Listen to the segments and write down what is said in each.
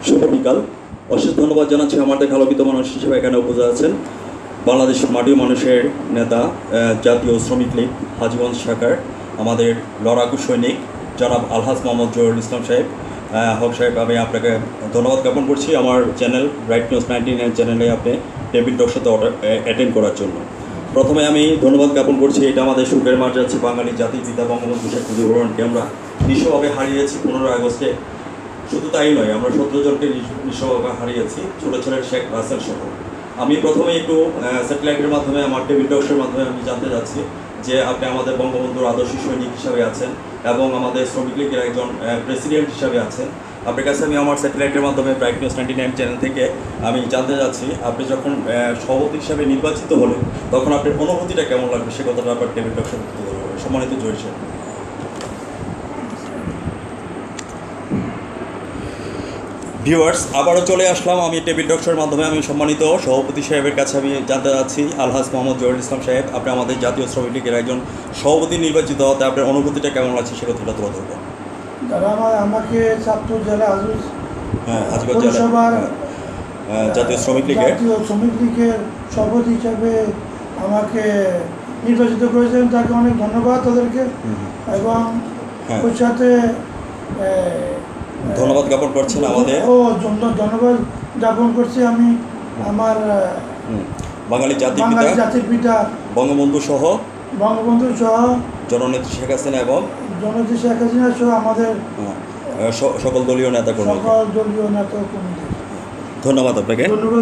শুভ বিকাল। অশেষ ধন্যবাদ জানাচ্ছি আমাদের আলোকিত মানুষ হিসেবে এখানে উপস্থিত আছেন বাংলাদেশ মাটি মানুষের নেতা, জাতীয় শ্রমিক লীগ হাজীগঞ্জ শাখার আমাদের লড়াকু সৈনিক জনাব আলহাজ মোহাম্মদ জহুরুল ইসলাম সাহেব, হক সাহেব। আমি আপনাকে ধন্যবাদ জ্ঞাপন করছি আমার চ্যানেল রাইট নিউজ 99 চ্যানেলে আপনি টেবিল টক সাথে অ্যাটেন্ড করার জন্য। প্রথমে আমি ধন্যবাদ জ্ঞাপন করছি, এটা আমাদের সুখের মাঠ যাচ্ছে বাঙালি জাতির পিতা বঙ্গবন্ধু শেখ মুজিবুর রহমানকে আমরা নিঃস্বভাবে হারিয়েছি 15 আগস্টে। শুধু তাই নয়, আমরা 17 জনকে নিঃস্বভাবে হারিয়েছি, ছোটো ছেলের শেখ রাসেল সহ। আমি প্রথমে একটু স্যাটেলাইটের মাধ্যমে আমার টেবিল টকসের মাধ্যমে আমি জানতে যাচ্ছি যে আপনি আমাদের বঙ্গবন্ধুর আদর্শী সৈনিক হিসাবে আছেন এবং আমাদের শ্রমিক লীগের একজন প্রেসিডেন্ট হিসাবে আছেন। আপনার কাছে আমি আমার স্যাটেলাইটের মাধ্যমে রাইট নিউজ 99 চ্যানেল থেকে আমি জানতে যাচ্ছি, আপনি যখন সভাপতি হিসাবে নির্বাচিত হলেন তখন আপনার অনুভূতিটা কেমন লাগবে সে কথাটা আপনার টেবিল টকসের সম্মানিত জহির সাহেব। ভিউয়ার্স, আবারও চলে আসলাম আমি টেবিল টকসের মাধ্যমে। আমি সম্মানিত সভাপতি সাহেবের কাছে আমি জানতে চাচ্ছি, আলহাজ মোহাম্মদ জহুরুল ইসলাম সাহেব, আপনি আমাদের জাতীয় শ্রমিক লীগের একজন সভাপতি নির্বাচিত হতে আপনার অনুভূতিটা কেমন লাগছে সে কথাটা তুলে ধরবেন। যারা আমাকে চাঁদপুর জেলা হাজীগঞ্জ জেলা জাতীয় শ্রমিক লীগের সভাপতি হিসাবে আমাকে নির্বাচিত করেছেন, তাকে অনেক ধন্যবাদ তাদেরকে। এবং ওর সাথে ধন্যবাদ জ্ঞাপন করছেন আমাদের ধন্যবাদ জ্ঞাপন করছি আমি আমার বাঙালি জাতির পিতা বঙ্গবন্ধু সহ জননেত্রী শেখ হাসিনা এবং আমাদের সকল দলীয় নেতা কর্মী। ধন্যবাদ আপনাকে।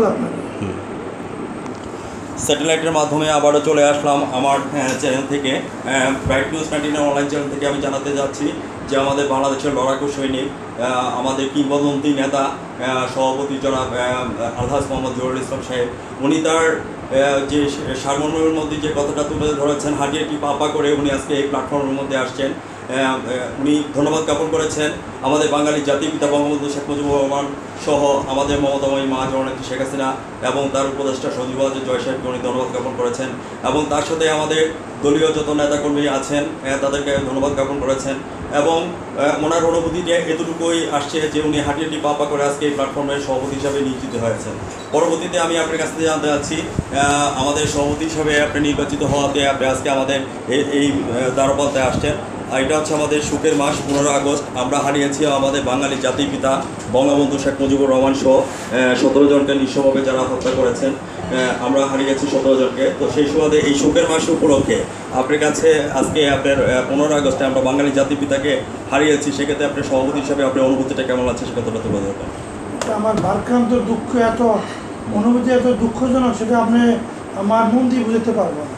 স্যাটেলাইটের মাধ্যমে আবারও চলে আসলাম আমার চ্যানেল থেকে রাইট নিউজ 99 অনলাইন চ্যানেল থেকে আমি জানাতে যাচ্ছি যে আমাদের বাংলাদেশের লড়াকু সৈনিক, আমাদের কিংবদন্তি নেতা, সভাপতি জনাব আলহাজ মোহাম্মদ জহুরুল ইসলাম সাহেব, উনি তার যে সারমর্মের মধ্যে যে কথাটা তুলে ধরেছেন, হাঁটিয়াটি পাপা করে উনি আজকে এই প্ল্যাটফর্মের মধ্যে আসছেন। উনি ধন্যবাদ জ্ঞাপন করেছেন আমাদের বাঙালি জাতির পিতা বঙ্গবন্ধু শেখ মুজিবুর রহমান সহ আমাদের মমতাময়ী মা জননেত্রী শেখ হাসিনা এবং তার উপদেষ্টা সজীব ওয়াজেদ জয় সাহেবকে উনি ধন্যবাদ জ্ঞাপন করেছেন এবং তার সাথে আমাদের দলীয় যত নেতাকর্মী আছেন তাদেরকে ধন্যবাদ জ্ঞাপন করেছেন। এবং ওনার অনুভূতিটা এতটুকুই আসছে যে উনি হাঁটিয়াটি পাপা করে আজকে এই প্ল্যাটফর্মের সভাপতি হিসাবে নিয়োজিত হয়েছেন। পরবর্তীতে আমি আপনার কাছ থেকে জানতে চাচ্ছি, আমাদের সভাপতি হিসাবে আপনি নির্বাচিত হওয়াতে আপনি আজকে আমাদের এই দ্বারপ্রান্তে আসছেন। এটা হচ্ছে আমাদের সুখের মাস 15 আগস্ট। আমরা হারিয়েছি আমাদের বাঙালি জাতির পিতা বঙ্গবন্ধু শেখ মুজিবুর রহমান সহ 17 জনকে নিঃস্বভাবে যারা হত্যা করেছেন, আমরা হারিয়েছি 17 জনকে। তো সেই সুবাদে এই সুখের মাস উপলক্ষে আপনার কাছে আজকে আপনার 15 আগস্টে আমরা বাঙালি জাতির পিতাকে হারিয়েছি, সেক্ষেত্রে আপনার সভাপতি হিসাবে আপনার অনুভূতিটা কেমন আছে সে কথাটা তুলে ধরবেন। আমার ভারক্রান্ত দুঃখ, এত অনুভূতি এত দুঃখজনক, সেটা আপনি আমার মন দিয়ে বুঝতে পারবো না।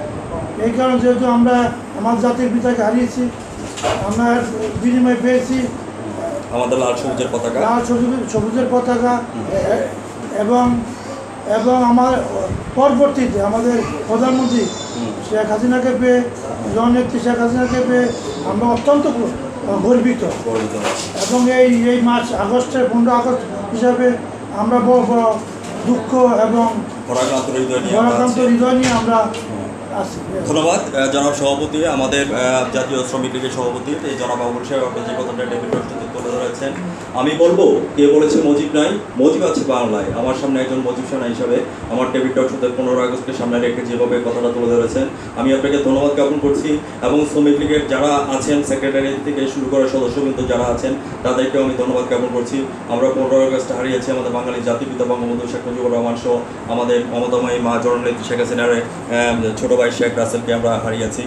এই কারণে যেহেতু আমরা আমার জাতির পিতাকে হারিয়েছি, আমরা বিনিময় পেয়েছি আমাদের লাল সবুজের পতাকা এবং আমার পরবর্তীতে আমাদের প্রধানমন্ত্রী শেখ হাসিনাকে পেয়ে, জননেত্রী শেখ হাসিনাকে পেয়ে আমরা অত্যন্ত গর্বিত। এবং এই মাস আগস্টের 15 আগস্ট হিসাবে আমরা বড় বড় দুঃখ এবং ভারাক্রান্ত হৃদয় নিয়ে আমরা। ধন্যবাদ জনাব সভাপতি, আমাদের জাতীয় শ্রমিক লীগের সভাপতি এই জনাব আবুল সাহেব, আপনি যে কথাটা টেবিল টকসে তুলে ধরেছেন। আমি বলবো, কে বলেছে মজিব নাই, মজিব আছে বাংলায়। আমার সামনে একজন মজিব সেনা হিসাবে আমার টেবিল টকসে 15 আগস্টকে সামনে রেখে যেভাবে কথাটা তুলে ধরেছেন, আমি আপনাকে ধন্যবাদ জ্ঞাপন করছি। এবং শ্রমিক লীগের যারা আছেন, সেক্রেটারি থেকে শুরু করে সদস্যবৃন্দ যারা আছেন, তাদেরকেও আমি ধন্যবাদ জ্ঞাপন করছি। আমরা 15 আগস্ট হারিয়েছি আমাদের বাঙালি জাতির পিতা বঙ্গবন্ধু শেখ মুজিবুর রহমান সহ আমাদের মমতাময়ী মা জননেত্রী শেখ হাসিনার ছোটো ভাই শেখ রাসেলকে আমরা হারিয়েছি।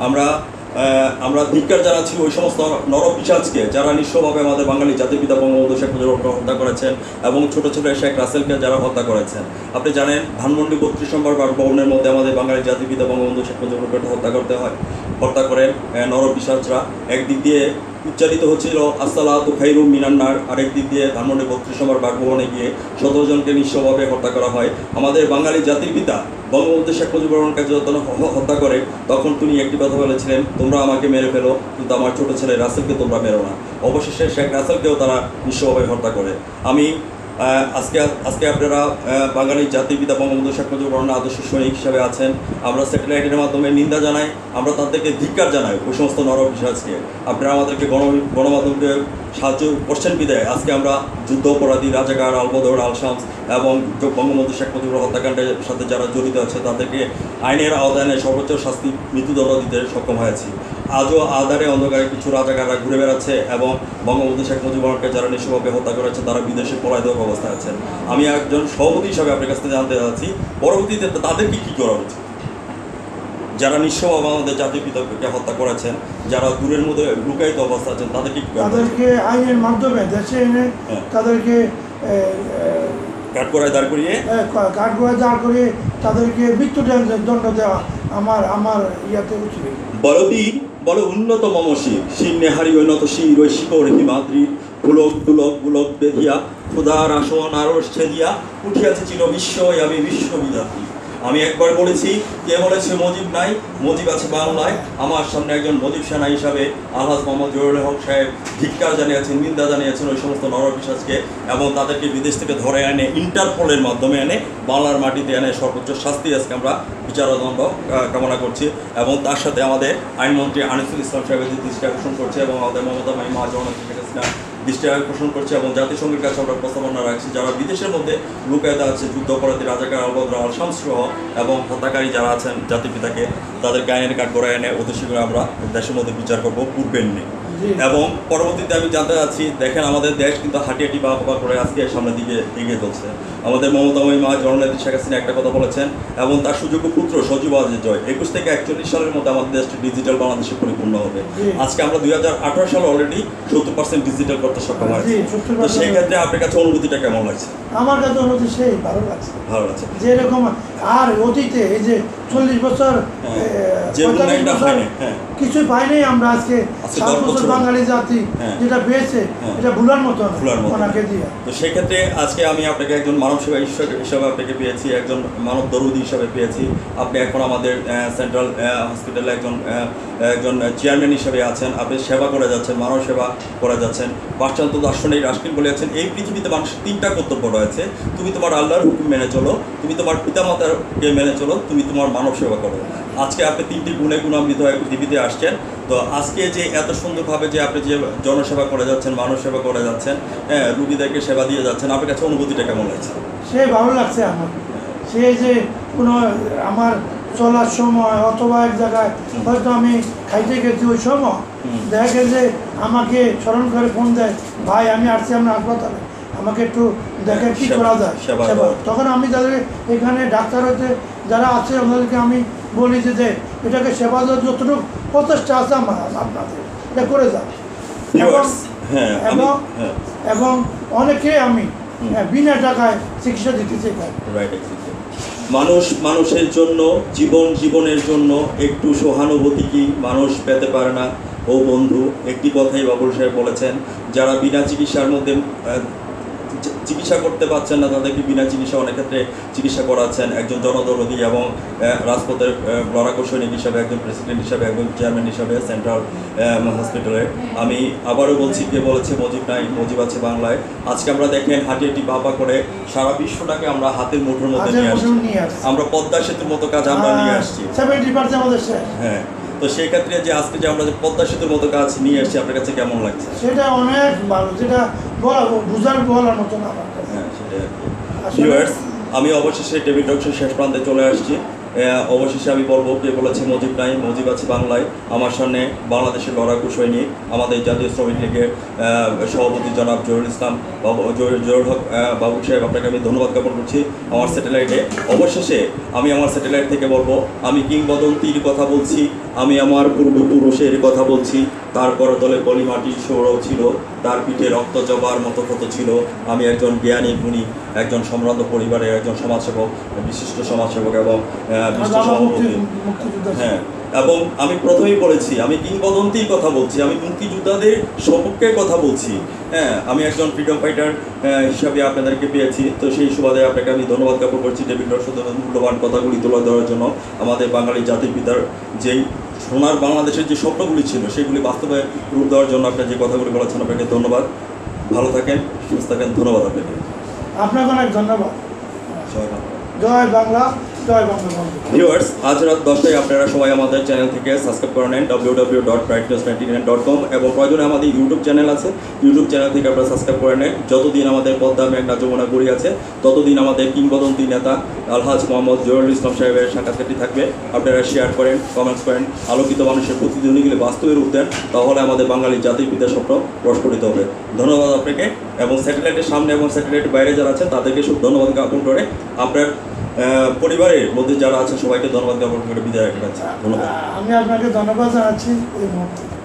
আমরা ধিক্কার জানাচ্ছি ওই সমস্ত নরপিশাচকে যারা নিঃস্বভাবে আমাদের বাঙালি জাতির পিতা বঙ্গবন্ধু শেখ মুজিবুর রহমানকে হত্যা করেছেন এবং ছোটো ছেলে শেখ রাসেলকে যারা হত্যা করেছেন। আপনি জানেন, ধানমন্ডি 32 নম্বর ভবনের মধ্যে আমাদের বাঙালি জাতির পিতা বঙ্গবন্ধু শেখ মুজিবুর রহমানকে হত্যা করেন নরপিশাচরা। একদিক দিয়ে উচ্চারিত হচ্ছিল আসসালাতু খায়রুম মিনান নার, আরেক দিক দিয়ে ধানমন্ডি 32 নম্বর বাসভবনে গিয়ে 17 জনকে নিঃস্বভাবে হত্যা করা হয়। আমাদের বাঙালি জাতির পিতা বঙ্গবন্ধু শেখ মুজিবুর রহমানকে যখন হত্যা করে তখন তিনি একটি কথা বলেছিলেন, তোমরা আমাকে মেরে ফেলো কিন্তু আমার ছোটো ছেলে রাসেলকে তোমরা মেরো না। অবশেষে শেখ রাসেলকেও তারা নিঃস্বভাবে হত্যা করে। আমি আজকে আজকে আপনারা বাঙালি জাতির পিতা বঙ্গবন্ধু শেখ মুজিবুর রহমানের আদর্শ সৈনিক হিসাবে আছেন। আমরা স্যাটেলাইটের মাধ্যমে নিন্দা জানাই, আমরা তাদেরকে ধিক্কার জানাই ওই সমস্ত নরপিশাচকে। আপনারা আমাদেরকে গণমাধ্যমকে সাহায্য করছেন বিদায় আজকে আমরা যুদ্ধ অপরাধী রাজাকার আলবদর আল শামস এবং বঙ্গবন্ধু শেখ মুজিবুর হত্যাকাণ্ডের সাথে যারা জড়িত আছে তাদেরকে আইনের আওতায় সর্বোচ্চ শাস্তি মৃত্যুদণ্ড দিতে সক্ষম হয়েছি। আজও আধারে অন্ধকারে কিছু রাজাকাররা ঘুরে বেড়াচ্ছে এবং বঙ্গবন্ধু শেখ মুজিবুরকে যারা নিঃস্বভাবে হত্যা করেছে তারা বিদেশে পলায়ক অবস্থায় আছেন। আমি একজন সভাপতি হিসাবে আপনার কাছ থেকে জানতে চাচ্ছি পরবর্তীতে তাদেরকে কী করা উচিত? যারা নিঃস্বভাবে আমাদের জাতির পিতাকে হত্যা করেছেন, যারা দূরের মধ্যে লুকায়িত অবস্থা আছেন তাদেরকে কী করা উচিত? তাদেরকে আইনের মাধ্যমে দেশে এনে তাদেরকে কাঠগড়ায় দাঁড় করিয়ে করিয়ে তাদেরকে মৃত্যুদণ্ড দেওয়া আমার ইয়াতে উচিত। বলবীর বল উন্নত মমশি শীর্ণে হারি ঐনত শির ওই শিকড় হিমাদ্রি পুলক দুলক বুলক বেধিয়া ক্ষুধার আসন আরস ছেদিয়া উঠিয়াছে চির বিশ্বই আমি বিশ্ববিদাতি। আমি একবার বলেছি, কে বলেছে মজিব নাই, মজিব আছে বাংলায়। আমার সামনে একজন মজিব সেনা হিসাবে আলহাজ মোহাম্মদ জহুরুল হক সাহেব ধিক্কার জানিয়েছেন, নিন্দা জানিয়েছেন ওই সমস্ত নরপিশাচকে এবং তাদেরকে বিদেশ থেকে ধরে এনে ইন্টারপোলের মাধ্যমে এনে বাংলার মাটিতে এনে সর্বোচ্চ শাস্তি আজকে আমরা বিচারদণ্ড কামনা করছি। এবং তার সাথে আমাদের আইনমন্ত্রী আনিসুল ইসলাম সাহেবের দৃষ্টি আকর্ষণ করছে এবং আমাদের মমতা মহাজননেত্রী শেখ হাসিনা দৃষ্টি আকর্ষণ করছে এবং জাতিসংঘের কাছে আমরা প্রস্তাবনা রাখছি যারা বিদেশের মধ্যে লুকায়িত আছে, যুদ্ধ অপরাধী রাজাকার আলবদর আল শামস সহ এবং হত্যাকারী যারা আছেন জাতির পিতাকে তাদেরকে আইনের কাঠগড়ায় এনে অতি শীঘ্র আমরা দেশের মধ্যে বিচার করবো, পূর্বের নেই। এবং পরবর্তীতে আমি জানতে চাচ্ছি, দেখেন আমাদের দেশ কিন্তু হাঁটিয়াটি বা করে আজকে সামনের দিকে এগিয়ে চলছে। আমাদের মমতাময়ী মা জননেত্রী শেখ হাসিনা একটা কথা বলেছেন এবং তার সুযোগ্য পুত্র সজীব ওয়াজেদ জয় 21 থেকে 41 সালের মধ্যে আমাদের দেশটি ডিজিটাল বাংলাদেশে পরিপূর্ণ হবে। আজকে আমরা 2018 সালে অলরেডি 70% ডিজিটাল করতে সক্ষম হয়েছি। তো সেই ক্ষেত্রে আপনার কাছে অনুভূতিটা কেমন লাগছে? আমার কাছে অনুভূতি সেই ভালো লাগছে। যে এরকম আর অতীতে এই যে 40 বছর কিছুই পাইনি আমরা, আজকে 7 বছর বাঙালি জাতি যেটা পেয়েছে এটা ভুলার মতো ওনাকে দিয়ে। তো সেক্ষেত্রে আজকে আমি আপনাকে একজন মানব সেবা হিসাবে আপনাকে পেয়েছি, একজন মানব দরদি হিসাবে পেয়েছি। আপনি এখন আমাদের সেন্ট্রাল হসপিটালে একজন চেয়ারম্যান হিসাবে আছেন, আপনি সেবা করে যাচ্ছেন, মানব সেবা করে যাচ্ছেন। পাশ্চাত্য দার্শনিক রাশকিন বলেছেন এই পৃথিবীতে মানুষের 3টা কর্তব্য রয়েছে, তুমি তোমার আল্লাহর হুকুম মেনে চলো, তুমি তোমার পিতামাতাকে মেনে চলো, তুমি তোমার মানব সেবা করো। আজকে আপনি 3টি গুণে গুণান্বিত হয়ে পৃথিবীতে আসছেন। তো আজকে যে এত সুন্দরভাবে যে আপনি যে জনসেবা করে যাচ্ছেন, মানব সেবা করে যাচ্ছেন, রুগীদেরকে সেবা দিয়ে যাচ্ছেন, আপনার কাছে অনুভূতিটা কেমন লাগছে? সে ভালো লাগছে আমার। সে যে কোনো আমার চলার সময় অথবা এক জায়গায় হয়তো আমি খাইতে গেছি, ওই সময় দেখে যে আমাকে স্মরণ করে ফোন দেয়, ভাই আমি আসছি আপনার হাসপাতালে, আমাকে একটু দেখে কী করা যায় সেবা। তখন আমি তাদের এখানে ডাক্তার হতে যারা আছে ওনাদেরকে আমি বলি যে এটাকে সেবা দেওয়ার যতটুকু প্রচেষ্টা আছে আমার আপনাদের এটা করে যান। এবং অনেকে আমি বিনা টাকায় চিকিৎসা দিতে চাই। মানুষের জন্য জীবনের জন্য একটু সহানুভূতি কি মানুষ পেতে পারে না? ও বন্ধু, একটি কথাই বাবুল সাহেব বলেছেন, যারা বিনা চিকিৎসার মধ্যে চিকিৎসা করতে পারছেন না তাদেরকে বিনা চিকিৎসা অনেক ক্ষেত্রে চিকিৎসা করাচ্ছেন। একজন জনদরদি এবং রাজপথের লড়াকু সৈনিক হিসাবে, একজন প্রেসিডেন্ট হিসাবে, একজন চেয়ারম্যান হিসাবে সেন্ট্রাল হসপিটালে আমি আবারও বলছি, কে বলেছে মজিব নাই, মজিব আছে বাংলায়। আজকে আমরা দেখেন হাঁটিয়াটি বাবা করে সারা বিশ্বটাকে আমরা হাতের মুঠোর মধ্যে নিয়ে আসছি। আমরা পদ্মা সেতুর মতো কাজ আমরা নিয়ে আসছি। হ্যাঁ, তো সেই ক্ষেত্রে যে আজকে যে আমরা যে পদ্মা সেতুর মতো কাজ নিয়ে এসেছি আপনার কাছে কেমন লাগছে? সেটা অনেক ভালো, যেটা বলার মতো না আমার কাছে। হ্যাঁ, সেটা। আমি অবশেষে টেবিল টকশোর শেষ প্রান্তে চলে আসছি। অবশেষে আমি বলবো, কে বলেছে মজিব নাই, মজিব আছে বাংলায়। আমার সামনে বাংলাদেশের লড়াকু সৈনিক, আমাদের জাতীয় শ্রমিক লীগের সভাপতি জনাব জহুরুল ইসলাম জহুরুল হক বাবু সাহেব, আপনাকে আমি ধন্যবাদ জ্ঞাপন করছি আমার স্যাটেলাইটে। অবশেষে আমি আমার স্যাটেলাইট থেকে বলবো, আমি কিংবদন্তির কথা বলছি, আমি আমার পূর্বপুরুষের কথা বলছি। তার করতলে পলিমাটির সৌরভ ছিল, তার পিঠে রক্ত জবার মতো ক্ষত ছিল। আমি একজন জ্ঞানী গুণী, একজন সম্ভ্রান্ত পরিবারের একজন সমাজসেবক, বিশিষ্ট সমাজসেবক এবং হ্যাঁ, এবং আমি প্রথমেই বলেছি আমি কিংবদন্তির কথা বলছি, আমি মুক্তিযোদ্ধাদের সপক্ষে কথা বলছি। হ্যাঁ, আমি একজন ফ্রিডম ফাইটার হিসাবে আপনাদেরকে পেয়েছি। তো সেই সুবাদে আপনাকে আমি ধন্যবাদ জ্ঞাপন করছি টেবিল টকশোতে মূল্যবান কথাগুলি তুলে ধরার জন্য। আমাদের বাঙালি জাতির পিতার যেই সোনার বাংলাদেশের যে স্বপ্নগুলি ছিল সেগুলি বাস্তবে রূপ দেওয়ার জন্য আপনি যে কথাগুলি বলেছেন, আপনাকে ধন্যবাদ। ভালো থাকেন, সুস্থ থাকেন, ধন্যবাদ আপনাকে। আপনাকে অনেক ধন্যবাদ। জয় বাংলা। জয় বাংলা, জয় বঙ্গবন্ধু। ভিউয়ার্স, আজ রাত 10টায় আপনারা সবাই আমাদের চ্যানেল থেকে সাবস্ক্রাইব করে নেন www.brightnews99.com এবং প্রয়োজনে আমাদের ইউটিউব চ্যানেল আছে, ইউটিউব চ্যানেল থেকে আপনারা সাবস্ক্রাইব করে নেন। যতদিন আমাদের পদ্মা মেঘনা যমুনা গড়ি আছে ততদিন আমাদের কিংবদন্তি নেতা আলহাজ মোহাম্মদ জহিরুল ইসলাম সাহেবের সাক্ষাৎকারটি থাকবে। আপনারা শেয়ার করেন, কমেন্টস করেন, আলোকিত মানুষের প্রতিধ্বনিগুলি বাস্তবে রূপ দেন, তাহলে আমাদের বাঙালি জাতির পিতার স্বপ্ন প্রস্ফুটিত হবে। ধন্যবাদ আপনাকে এবং স্যাটেলাইটের সামনে এবং স্যাটেলাইটের বাইরে যারা আছেন তাদেরকে সব ধন্যবাদ জ্ঞাপন করে আপনার পরিবারের মধ্যে যারা আছে সবাইকে ধন্যবাদ জ্ঞাপন করে বিদায় রাখতে চাচ্ছি। ধন্যবাদ। আমি আপনাকে ধন্যবাদ জানাচ্ছি এই মুহূর্তে।